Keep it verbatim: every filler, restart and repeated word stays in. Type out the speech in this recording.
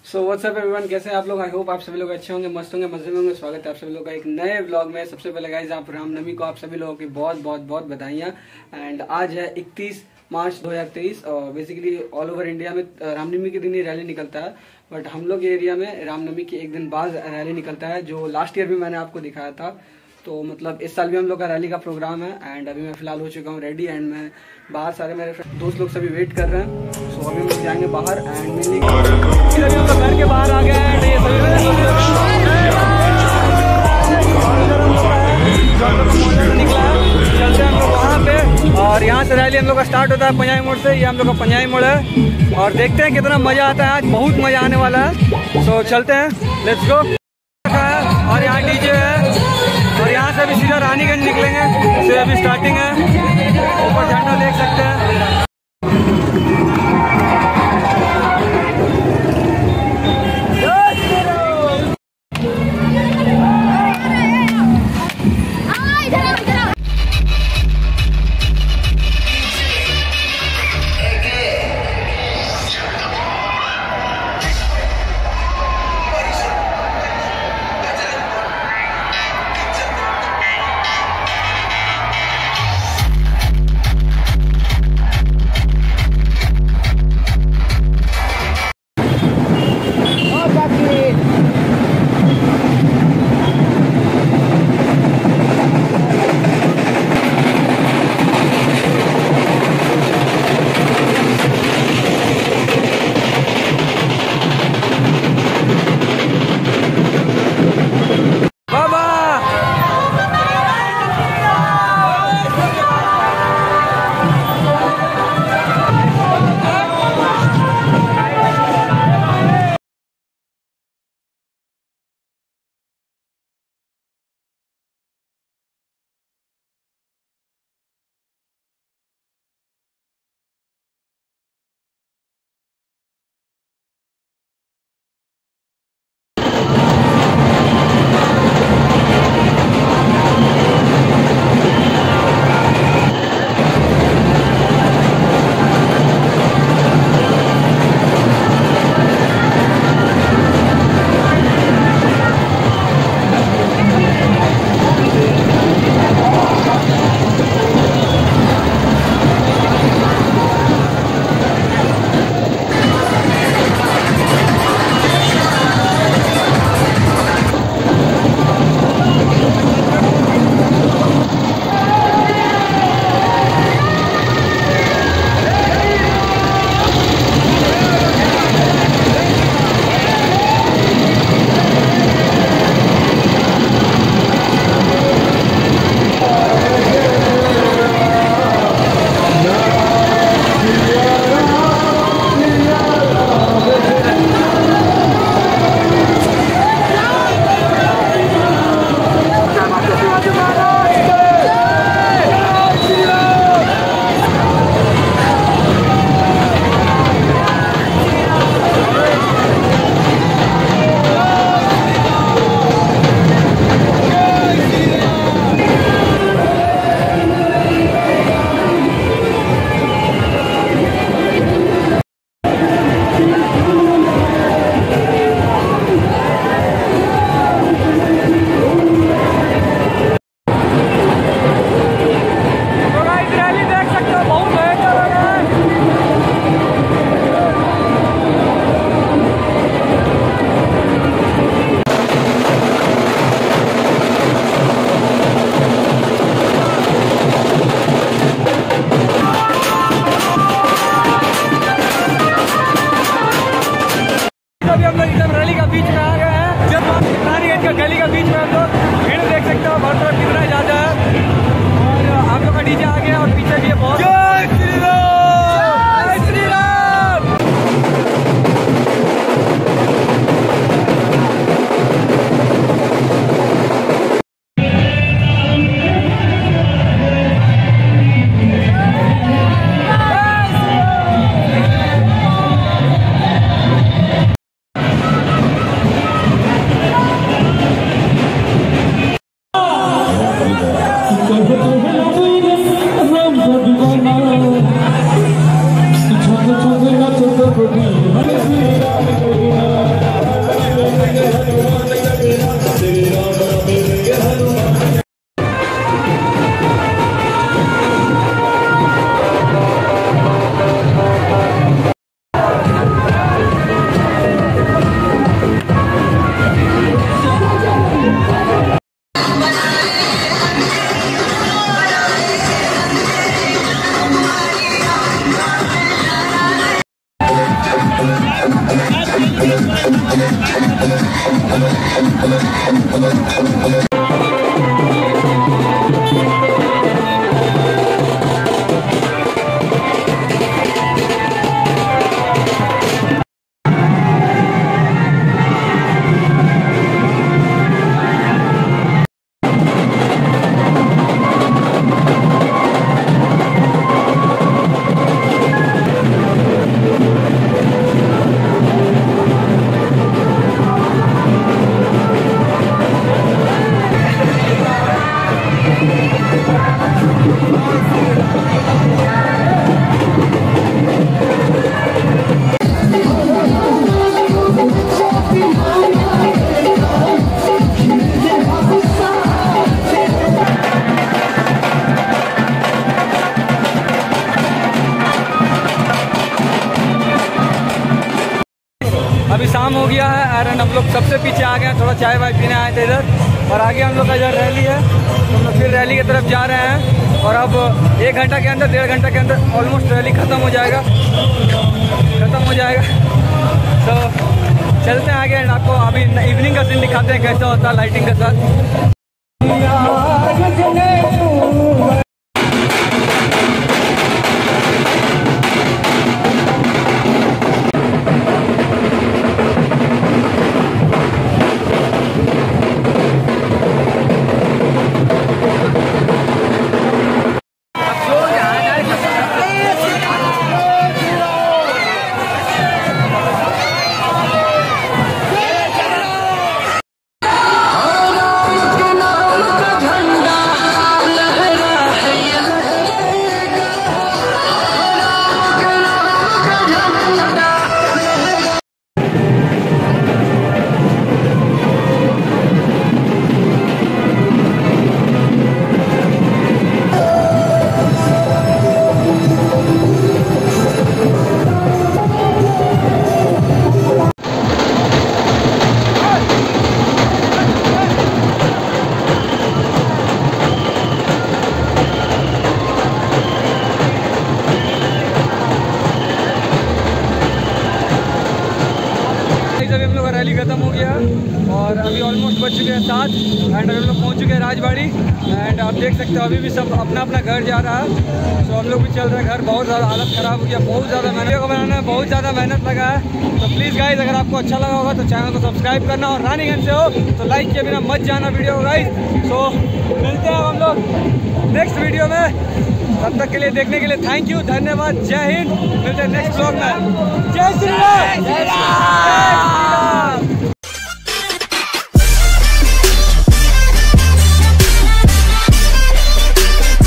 So what's up everyone, कैसे हैं आप लोग। आई होप आप सभी लोग अच्छे होंगे, मस्त होंगे, मजे में होंगे। स्वागत है आप सभी लोग का एक नए व्लॉग में। सबसे पहले गाइस आप रामनवमी को आप सभी लोगों की बहुत बहुत बहुत बधाइयाँ। एंड आज है इकतीस मार्च दो हज़ार तेईस और बेसिकली ऑल ओवर इंडिया में रामनवमी के दिन ही रैली निकलता है, बट हम लोग एरिया में रामनवमी के एक दिन बाद रैली निकलता है, जो लास्ट ईयर भी मैंने आपको दिखाया था। तो मतलब इस साल भी हम लोग का रैली का प्रोग्राम है। एंड अभी मैं फिलहाल हो चुका हूँ रेडी एंड मैं बाहर, सारे मेरे दोस्त लोग सभी वेट कर रहे हैं। सो अभी हम लोग जाएंगे बाहर एंड मेनली हम लोग घर के बाहर आ गए हैं। ये सभी निकला है, चलते हैं हम लोग वहाँ पे और यहाँ से रैली हम लोग का स्टार्ट होता है पंजाबी मोड़ से। ये हम लोग का पंजाबी मोड़ है और देखते हैं कितना मजा आता है। आज बहुत मजा आने वाला है। सो चलते हैं, लेट्स गो। और यहाँ डीजे है और यहाँ से अभी सीधा रानीगंज निकलेंगे। से अभी स्टार्टिंग है, ऊपर झंडा देख सकते हैं। अभी शाम हो गया है एंड हम लोग सबसे पीछे आ गए हैं, थोड़ा चाय वाय पीने आए थे इधर। और आगे हम लोग का इधर रैली है, तो हम लोग फिर रैली की तरफ जा रहे हैं। और अब एक घंटा के अंदर, डेढ़ घंटा के अंदर ऑलमोस्ट रैली ख़त्म हो जाएगा ख़त्म हो जाएगा तो चलते हैं आगे एंड आपको अभी इवनिंग का सीन दिखाते हैं कैसा होता है लाइटिंग के साथ। रैली खत्म हो गया और अभी ऑलमोस्ट बज चुके हैं सात एंड अभी हम लोग पहुँच चुके हैं राजबाड़ी। एंड आप देख सकते हो अभी भी सब अपना अपना घर जा रहा है, तो हम लोग भी चल रहे हैं घर। बहुत ज़्यादा हालत ख़राब हो गया, बहुत ज़्यादा मेहनत को बनाने में बहुत ज़्यादा मेहनत लगा है। तो प्लीज़ गाइज अगर आपको अच्छा लगा होगा तो चैनल को सब्सक्राइब करना, और रानीगंज से हो तो लाइक किए बिना मत जाना वीडियो गाइज। सो मिलते हैं हम लोग नेक्स्ट वीडियो में, तब तक के लिए देखने के लिए थैंक यू, धन्यवाद, जय हिंद। मिलते हैं नेक्स्ट ब्लॉग में। जय श्री राम।